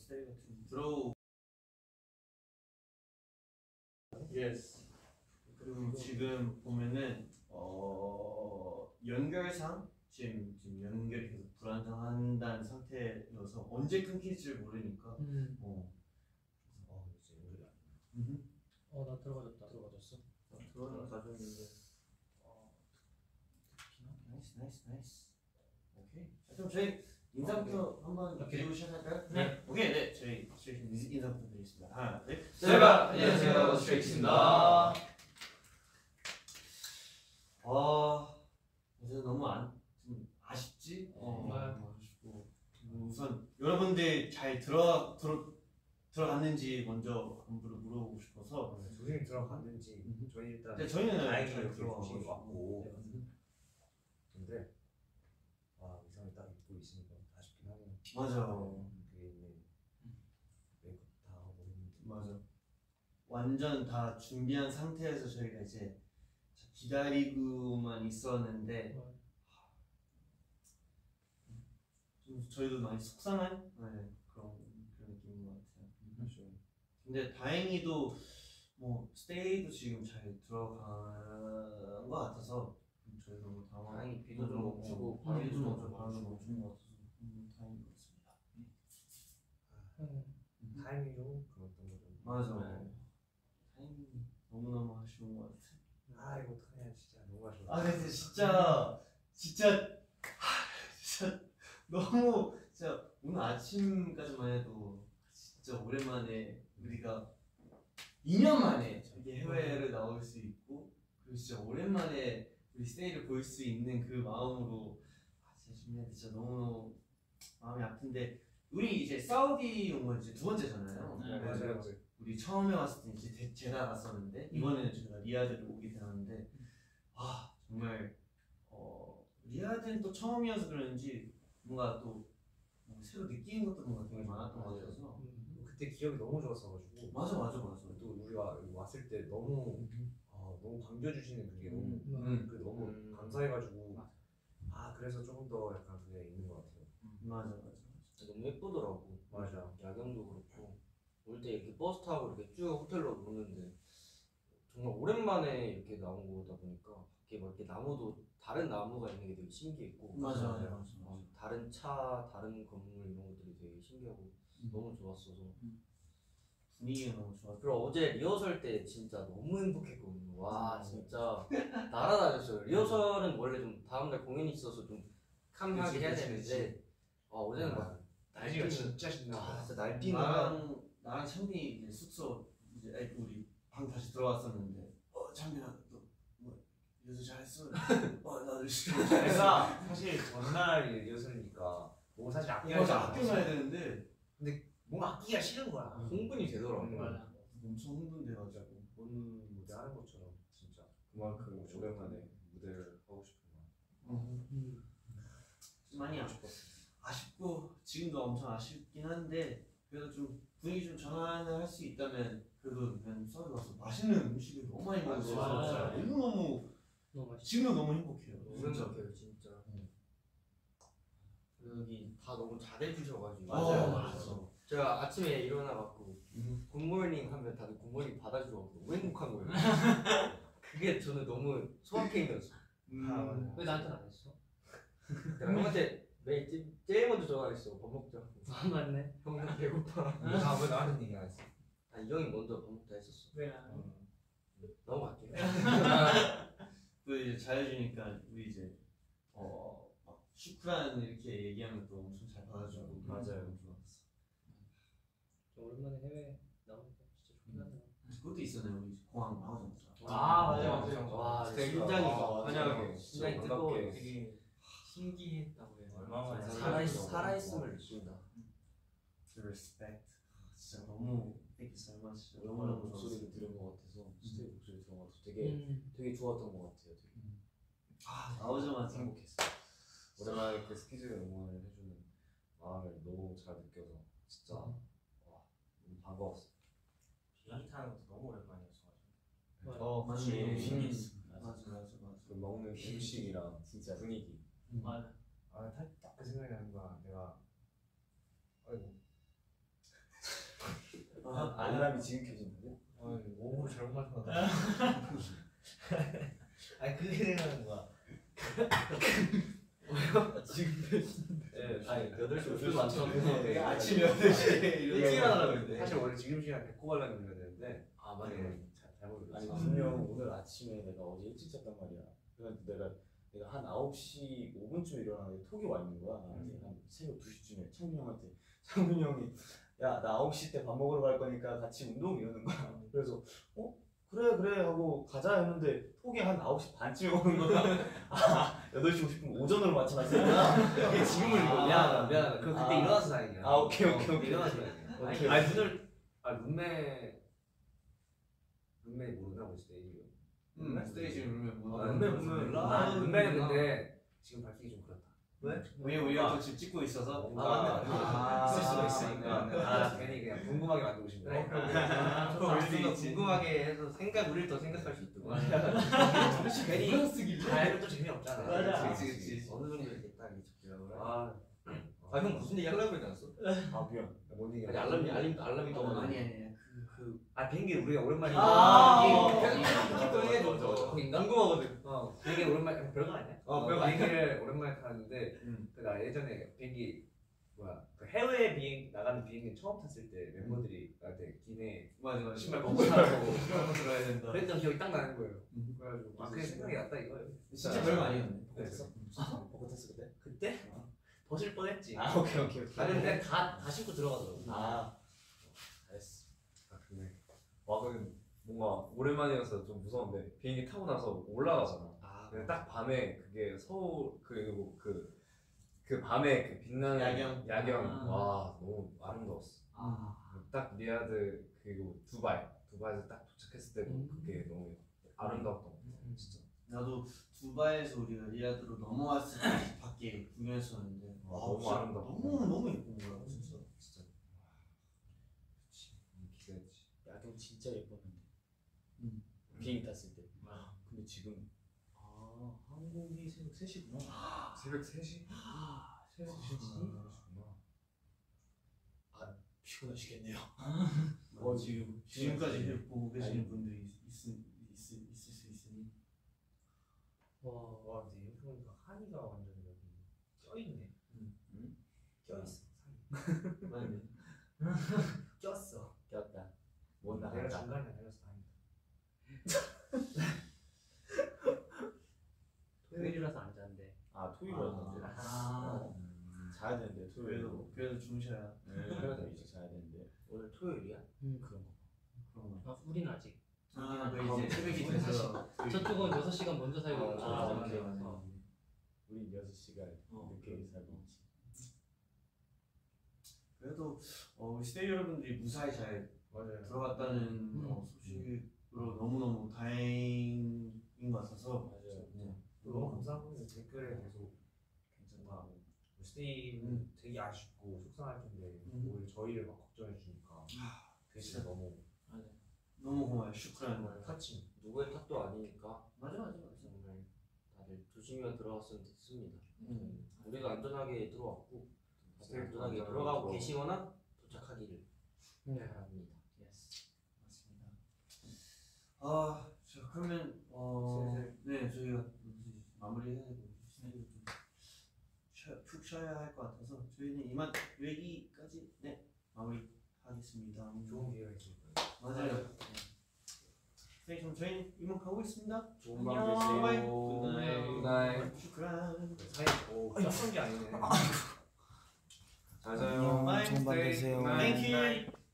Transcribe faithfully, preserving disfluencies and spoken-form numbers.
스테이 같은 들어오. 예스. 그리고 지금 보면은 어 연결상 지금 지금 연결이 계속 불안정한다는 상태여서 언제 끊길지 모르니까. 음. 어. 어 이제 연결이 안 돼. 음. 어나 들어가졌다. 들어가졌어? 나 들어가는 가져있는데. 어. 나이스 나이스 나이스. 오케이. 자, 그럼 저희 인사부터 한번 드리고 시작할까요? 네. 오케이 네 저희 스트레이트 인사부터 드리겠습니다. 하나 둘. 제가 안녕하세요 스트레이트입니다. 아 그래서 너무 안, 좀 아쉽지? 어, 네. 아쉽고 우선 여러분들 잘 들어 들어 들어갔는지 먼저 안부를 물어보고 싶어서. 조심히 들어갔는지 음. 저희 일단 네, 저희는 다행히 잘 이렇게 들어가고 조심히 있고. 왔고 네, 근데 아 의상을 딱 입고 있으니까 아쉽긴 하네요. 맞아. 그게 있네. 메이크업 다 하고 있는데. 맞아. 완전 다 준비한 상태에서 저희가 이제 기다리고만 있었는데 좀 저희도 많이 속상한 네, 그런 그런 느낌인 것 같아요. 그렇죠. 근데 다행히도 뭐 스테이도 지금 잘 들어간 것 같아서 저희 너무 당황. 다행히 비도 좀 멈추고 바람도 비도 좀 좀 멈추고 바람도 멈추고. 멈춘 것 같아서 너무 다행인 것 같습니다. 음. 타이밍으로 그랬던 거죠. 맞아. 네. 타이밍이 너무너무 아쉬운 것 같아. 아 이거 어떡하냐 진짜 너무 아쉬워. 아 근데 진짜 진짜 하, 진짜 너무 진짜 오늘 아침까지만 해도 진짜 오랜만에 우리가 이 년 만에 이렇게 해외를 나올 수 있고 그리고 진짜 오랜만에 우리 스테이를 볼 수 있는 그 마음으로 아 진짜 준비했는데 진짜 너무 마음이 아픈데 우리 이제 사우디 온 건 이제 두 번째잖아요. 네, 맞아요. 우리 처음에 왔을 때 이제 제다 갔었는데 이번에는 저희가 리야드로 오게 되었는데 와 정말 어 리야드는 또 처음이어서 그런지 뭔가 또 뭔가 새로 느끼는 것도 뭔가 되게 많았던 것 같아서. 그때 기억이 너무 좋았어가지고. 맞아 맞아 맞아. 또 우리가 여기 왔을 때 너무 아, 너무 반겨주시는 그게 너무 음. 그 너무 음. 감사해가지고 아 그래서 조금 더 약간 그게 있는 것 같아요. 맞아 맞아. 너무 예쁘더라고. 맞아. 야경도 그렇고 올 때 이렇게 버스 타고 이렇게 쭉 호텔로 오는데 정말 오랜만에 이렇게 나온 거다 보니까 밖에 막 이렇게 나무도 다른 나무가 있는 게 되게 신기했고. 맞아 맞아 맞아. 어, 다른 차, 다른 건물 이런 것들이 되게 신기하고 음. 너무 좋았어서. 분위기가 너무 좋았어. 그리고 어제 리허설 때 진짜 너무 행복했거든요. 와 진짜 날아다녔어요. 리허설은 원래 좀 다음날 공연이 있어서 좀 캄하게 해야 그치, 되는데 아, 어제는 막 날씨가 날뛰는- 진짜 신나. 아 진짜 날뛰는 나랑 나랑 창빈이 이제 숙소 이제 아이, 우리 방 다시 들어왔었는데 어 창빈아 너뭐 요새 잘했어? 어 나도 시켜 잘했어. 제가 사실 전날 리허설이니까 뭐 사실 아끼야 맞아 아껴놔야 되는데 뭔가 아끼기가 싫은 거야. 흥분이 되더라고. 음. 맞아. 엄청 흥분돼가지고. 본 무대 하는 것처럼 진짜 그만큼 오랜만에 무대를 하고 싶은 마음. 음. 많이 아쉽었어. 아쉽고 지금도 엄청 아쉽긴 한데 그래도 좀 분위기 좀 전환을 할 수 있다면 그래도 그냥 서울 와서 맛있는 음식을 너무 많이 먹을 수 있어서 맞아. 너무 너무 너무 맛있어. 지금도 너무 행복해요. 너무 진짜. 행복해요 진짜. 응. 여기 다 너무 잘해주셔가지고. 맞아요, 맞아요. 제가 아침에 일어나갖고 음. 굿모닝 하면 다들 굿모닝 받아주고 너무 행복한 거예요. 그게 저는 너무 소확행이었어. 음. 아, 맞아요. 왜 나한테는 안 했어? 내가 형한테 매일 제- 제일 먼저 전화했어. 밥 먹자고. 아 맞네. 형 나 배고파. 나 왜 나한테 얘기 안 했어? 아, 이 형이 먼저 밥 먹자 했었어. 왜 안? 넘어갈게요. 또 이제 잘해주니까 우리 이제 어막 슈크란 이렇게 얘기하면 또 엄청 잘 받아주고 맞아요. 너무 좋았어. 좀 오랜만에 해외 나오니까 진짜 좋긴 하더라. 그것도 있었네요 우리 공항 나오자마자. 아, 맞아요, 맞아요. 와 스테이가- 심장이 아, 막 맞아요. 환하게 진짜 심장이 뜨거워. 반갑게. 되게 신기했다고 해요. 얼마나 많이 살아있 살아있어. 살아있음을 느낀다. Respect. 진짜 너무 thank you so much. 오랜만에 너무 목소리를 좋았어. 들은 것 같아서 스테이 목소리 들은 것 같아서 되게 음. 되게 좋았던 것 같아요. 되게 아 나오자마자 행복했어요. 오랜만에 그 스키즈를 응원을 해주는 마음을 너무 잘 느껴서 진짜 와 너무 반가웠어. 비행기 타는 것도 너무 오랜만이었어. 맞아. 어 맞네. 너무 음. 신기했어. 맞아 맞아 맞아. 그 먹는 음식이랑 진짜 분위기. 맞아. 아딱그 생각이 나는 거야. 내가 아이고 알람이 지금 켜진다고? 어, 오후로 잘못 맞춰놨다. 아니 그게 생각나는 거야. 지금 예, 아니 여덟 시 오십 분 네. 맞춰놓고 아침 여덟 시에 일찍 일어나려고 그랬는데. 사실 원래 지금 시간 데리고 가려고 그랬는데 아 맞네. 네, 잘 잘못 아니 알았어. 분명 오늘 아침에 내가 어제 일찍 잤단 말이야. 그래서 내가 내가 한 아홉 시 오 분쯤에 일어나는데 톡이 와 있는 거야. 나한테 한 새벽 두 시쯤에 창균 형한테 창균 형이 야 나 아홉 시 때 밥 먹으러 갈 거니까 같이 운동 이러는 거야. 그래서 어 그래 그래 하고 가자 했는데 톡이 한 아홉 시 반쯤에 오는 거야. 아 여덟 시 오십 분 오전으로 맞춰놨으니까 이게 지금을 이거 미안하다 미안하다. 그럼 그때 아. 일어나서 다행이야. 아, 오케이, 오케이, 어, 오케이. 일어나서 다행이야. 오케이. 아니 눈을 아 룸메 룸메 모르나 우리 스테이지. 음, 스테이지 룸에 뭐 아, 룸메 보면 아, 룸메는 근데 지금 밝히기 좀 그렇다. 왜? 왜 우리가 또 지금 찍고 있어서? 뭔가 아, 있을 수가 아, 있으니까 아 괜히 그냥 궁금하게 만들고 싶네. 그럴 수 좀더 있지. 궁금하게 해서 생각 우리를 더 생각할 수 있도록. 괜히 누가 쓰길래? 잘해도 또 재미없잖아. 맞아. 그치, 그치, 그치. 그치. 어느 정도 이렇게 딱 이렇게 적기라고 그래. 아, 아 형 무슨 얘기 하려고 했지 않았어? 아 미안. 뭔 얘기야? 아니 알람이 알림 알람이 어, 떠. 아니 아니 아니. 그 아 비행기 우리가 오랜만에 아, 또 해줘. 궁금하거든. 어 되게 오랜만에 별거 아니야? 어, 별거 비행기를 오랜만에 타는데 음. 그 나 예전에 비행기 뭐야 그 해외 비행 나가는 비행기 처음 탔을 때 멤버들이 나한테 기내 맞아 맞아. 신발 벗고 타라고 신발 벗고 들어야 된다. 그랬던 기억이 딱 나는 거예요. 음. 그래가지고 아 그게 생각이 났다 이거예요. 진짜 별거 아니었네. 벚꽃했어? 벚꽃했어 그때? 그때 벗을 뻔했지. 아 오케이 오케이 오케이. 아니 근데 다다 신고 들어가더라고. 아 잘했어. 아 그래. 와 근데 뭔가 오랜만이어서 좀 무서운데 비행기 타고 나서 올라가잖아. 아 근데 딱 밤에 그게 서울 그리고 그 그 밤에 그 빛나는 야경. 야경 아. 와 너무 아름다웠어. 아. 딱 리야드 그리고 두바이 두바이에서 딱 도착했을 때도 음. 그게 너무 아름다웠던 것 같아 음. 진짜. 나도 두바이에서 우리가 리야드로 넘어왔을 때 밖에 구경했었는데 와, 와, 너무 진짜 아름답고. 너무 너무 예쁜 거야 진짜. 진짜 그치 너무 기대했지. 야경 진짜 예뻤는데 음. 비행기 탔을 때 아. 근데 지금 아 한국이 새벽 세 시구나 새벽 세 시? 새벽 세 시? 아 피곤하시겠네요 어 지금 지금까지 피곤하시겠네요. 보고 계시는 아니. 분들이 있, 있, 있, 있을 수 있으니 와, 와 근데 이렇게 보니까 한이가 완전 여기 껴있네. 음. 껴있어 산이. 맞네. 꼈어. 꼈다 못 내가 나갔다 중간에 아니어서 다행이다. 토요일이라서 안 잔대 아 토요일이었는데. 아. 음, 자야 되는데 그래도 토요일도. 그래도 주무셔야 그래도 일찍 자야 되는데. 오늘 토요일이야? 음 그런 그런 거. 거 아, 우린 아직 아, 그 이제 새벽이 돼서 저쪽은 여섯 시간 먼저 살고 아, 있죠 맞아, 저쪽은. 맞아, 맞아. 어. 우리 여섯 시간 어, 늦게 살고 있지. 그래도 어, 우리 스테이 여러분들이 무사히 잘 맞아요. 들어갔다는 음. 어, 소식으로 너무너무 다행인 것 같아서 맞아요. 네. 너무 감사하고 댓글에 계속 괜찮다. 스테이는 음. 되게 아쉽고 속상할 텐데 음. 오히려 저희를 막 걱정해 주니까 그게 진짜 너무 너무 고마워요. 슈크란 정말 타치 누구의 탓도 아니니까 맞아 맞아 맞아. 정말 다들 조심히만 들어갔으면 됐습니다. 음. 우리가 안전하게 들어왔고 다들 네, 안전하게 안전하게 들어가고 들어가고. 계시거나 도착하기를 네. 바랍니다. 예스. 맞습니다. 아, 자 그러면 어, 슬슬. 네 저희가 이제 마무리해야 되고 스테이를 좀 쉬어, 푹 쉬어야 할 것 같아서 저희는 이만 여기까지 네 마무리하겠습니다. 좋은 기회가 있을 거예요. 맞아요. 네, 그럼 저희는 이만 가고 있습니다. 좋은 밤 되세요. 바이. 굿나잇. 굿나잇. 슈크란. 사이 오 짝한 게 아니네. 잘 자요. 바이. 좋은 밤 되세요. Thank you.